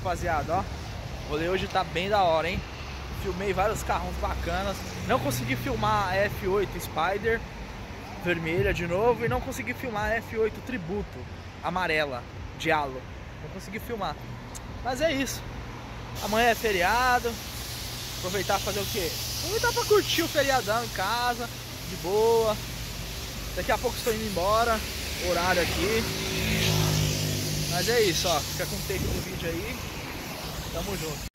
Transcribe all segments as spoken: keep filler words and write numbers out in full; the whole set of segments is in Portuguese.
rapaziada, ó. O rolê hoje tá bem da hora, hein? Filmei vários carros bacanas. Não consegui filmar a F oito Spider vermelha de novo. E não consegui filmar a F oito Tributo amarela, de halo. Não consegui filmar. Mas é isso. Amanhã é feriado. Aproveitar e fazer o quê? Aproveitar pra curtir o feriadão em casa, de boa. Daqui a pouco estou indo embora. Horário aqui. Mas é isso, ó. Fica com o take do vídeo aí. Tamo junto.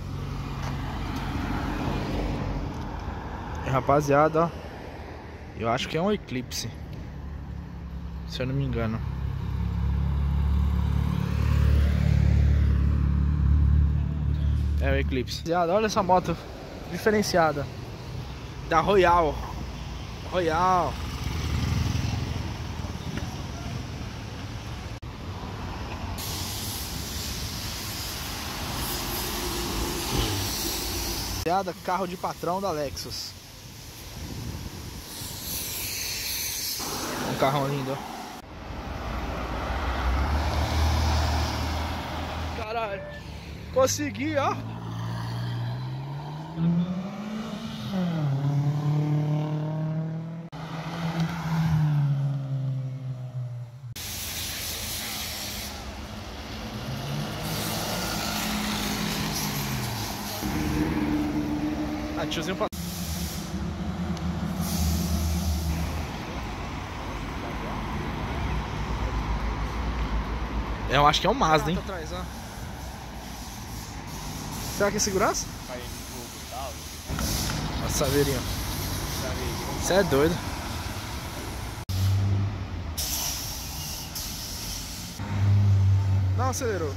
E, rapaziada, ó. Eu acho que é um Eclipse, se eu não me engano. É o Eclipse. Olha essa moto diferenciada da Royal. Royal. Carro de patrão da Lexus. Um carrão lindo. Caralho. Consegui, ó. Ah, tiozinho pra... Eu acho que é um Mazda, hein? Atrás, ó. Será que é segurança? Nossa, saveirinho. Você é doido. Não acelerou.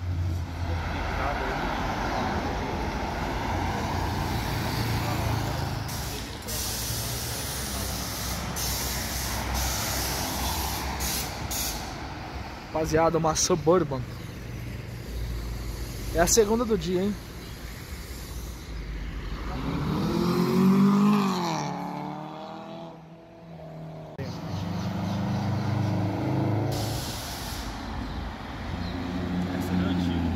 Rapaziada, uma Suburban. É a segunda do dia, hein? Essa não é antiga.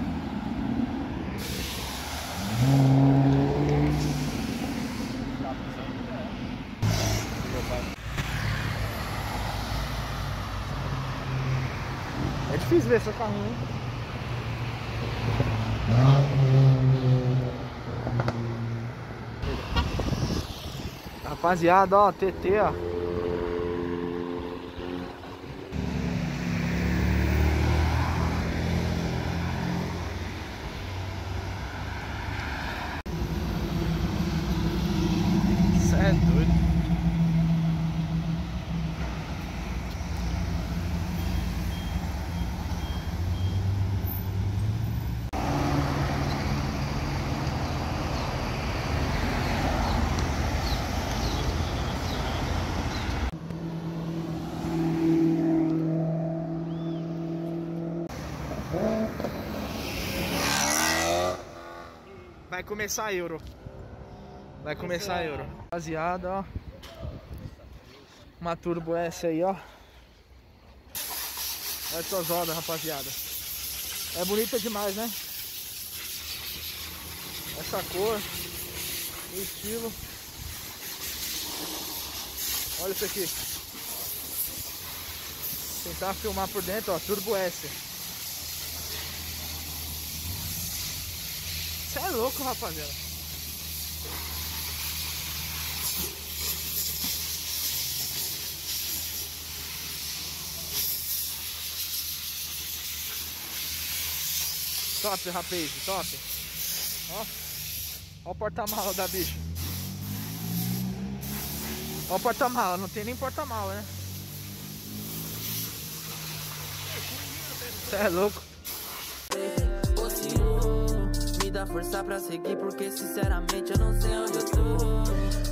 É difícil ver esse carrinho, hein? Rapaziada, ó, T T, ó. Cê é doido. Vai começar a Euro. Vai começar a Euro. Rapaziada, ó. Uma Turbo S aí, ó. Olha essas rodas, rapaziada. É bonita demais, né? Essa cor, o estilo. Olha isso aqui. Tentar filmar por dentro, ó. Turbo S. Você é louco, rapaziada. Top, rapaz, top. Ó, ó o porta-mala da bicha. Ó o porta-mala, não tem nem porta-mala, né? Você é louco. Me dá força pra seguir, porque sinceramente eu não sei onde eu tô.